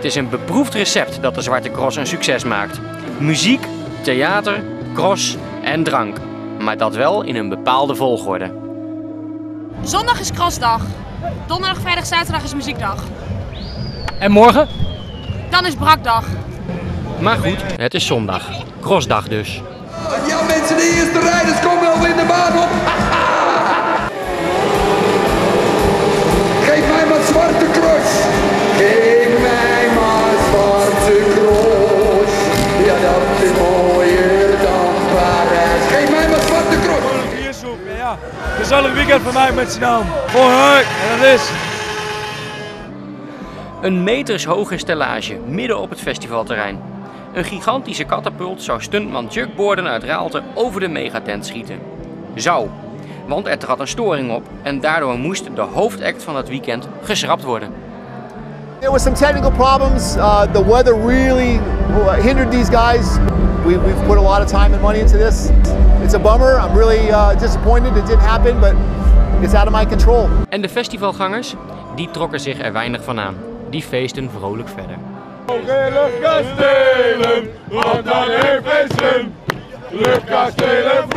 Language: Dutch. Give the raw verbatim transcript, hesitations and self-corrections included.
Het is een beproefd recept dat de Zwarte Cross een succes maakt. Muziek, theater, cross en drank. Maar dat wel in een bepaalde volgorde. Zondag is crossdag. Donderdag, vrijdag, zaterdag is muziekdag. En morgen? Dan is brakdag. Maar goed, het is zondag. Crossdag dus. Ja mensen, de eerste rijders komen al in de baan op. Geef mij maar Zwarte Cross. Geef mij maar Zwarte Cross. Ja, dat is mooier dan Parijs. Geef mij maar Zwarte Cross. Ja, gezellig weekend voor mij met z'n allen. Hoi hoi, en dat is... Een metershoge stellage midden op het festivalterrein. Een gigantische katapult zou stuntman Chuck Borden uit Raalte over de megatent schieten. Zou, want er trad een storing op en daardoor moest de hoofdact van het weekend geschrapt worden. There was some technical problems. Uh, the weather really hindered these guys. We, we've put a lot of time and money into this. It's a bummer. I'm really uh, disappointed it didn't happen, but it's out of my control. En de festivalgangers, die trokken zich er weinig van aan. Die feesten vrolijk verder. Luchtkastelen, want dan heeft feesten. Luchtkastelen